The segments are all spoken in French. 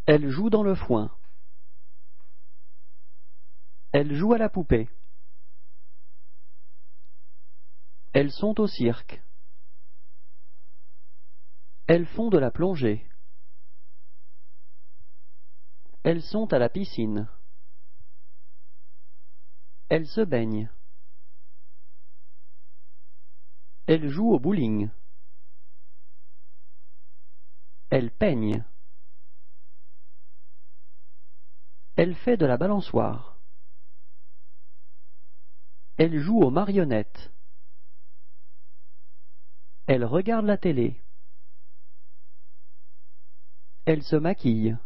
Elle joue dans le foin. Elle joue à la poupée. Elles sont au cirque. Elles font de la plongée. Elles sont à la piscine. Elles se baignent. Elles jouent au bowling. Elle peigne. Elle fait de la balançoire. Elle joue aux marionnettes. Elle regarde la télé. Elle se maquille.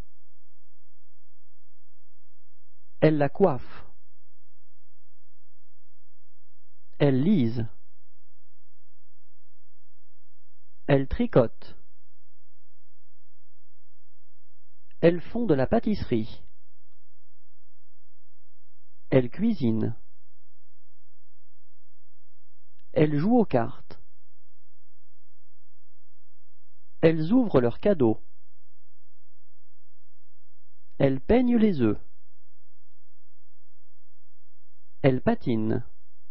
Elle la coiffe. Elle lise. Elle tricote. Elles font de la pâtisserie. Elles cuisinent. Elles jouent aux cartes. Elles ouvrent leurs cadeaux. Elles peignent les œufs. Elles patinent.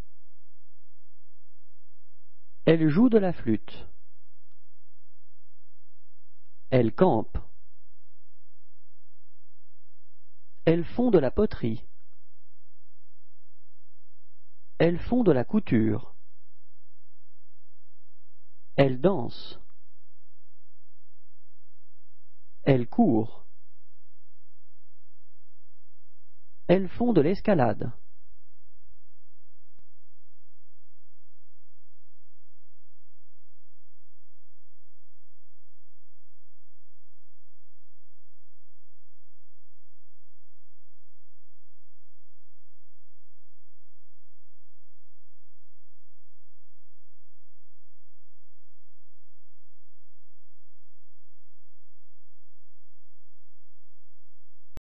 Elles jouent de la flûte. Elles campent. Elles font de la poterie. Elles font de la couture. Elles dansent. Elles courent. Elles font de l'escalade.